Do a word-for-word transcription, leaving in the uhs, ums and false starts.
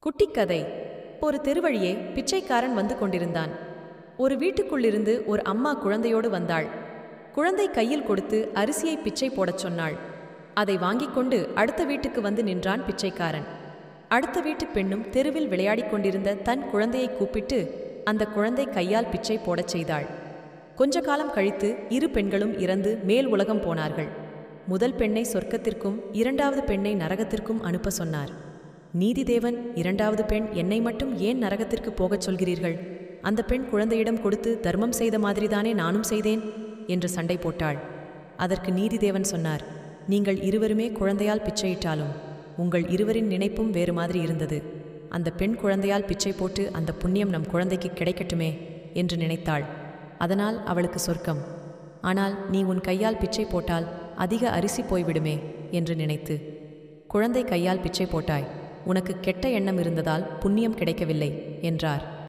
குட்டிக்கதை. ஒரு தெருவழியே பிச்சைக்காரன் வந்து கொண்டிருந்தான். ஒரு வீட்டுக்குள்ளிருந்து ஒரு அம்மா குழந்தையோடு வந்தாள். குழந்தை கையில் கொடுத்து அரிசியை பிச்சை போடச் சொன்னாள். அதை வாங்கிக் கொண்டு அடுத்த வீட்டுக்கு வந்து நின்றான் பிச்சைக்காரன். அடுத்த வீட்டு பெண்ணும் தெருவில் விளையாடிக் கொண்டிருந்த தன் குழந்தையை கூப்பிட்டு அந்த குழந்தை கையால் பிச்சை போடச் செய்தாள். கொஞ்ச காலம் கழித்து இரு பெண்களும் இறந்து மேல் உலகம் போனார்கள். முதல் பெண்ணை சொர்க்கத்திற்கும் இரண்டாவது பெண்ணை நரகத்திற்கும் அனுப்ப சொன்னார். நீதிதேவன், இரண்டாவது பெண் என்னை மட்டும் ஏன் நரகத்திற்கு போகச் சொல்கிறீர்கள்? அந்த பெண் குழந்தையிடம் கொடுத்து தர்மம் செய்த மாதிரிதானே நானும் செய்தேன் என்று சண்டை போட்டாள். அதற்கு நீதிதேவன் சொன்னார், நீங்கள் இருவருமே குழந்தையால் பிச்சையிட்டாலும் உங்கள் இருவரின் நினைப்பும் வேறு மாதிரி இருந்தது. அந்த பெண் குழந்தையால் பிச்சை போட்டு அந்த புண்ணியம் நம் குழந்தைக்கு கிடைக்கட்டுமே என்று நினைத்தாள். அதனால் அவளுக்கு சொர்க்கம். ஆனால் நீ உன் கையால் பிச்சை போட்டால் அதிக அரிசி போய்விடுமே என்று நினைத்து குழந்தை கையால் பிச்சை போட்டாய். உனக்கு கெட்ட எண்ணம் இருந்ததால் புண்ணியம் கிடைக்கவில்லை என்றார்.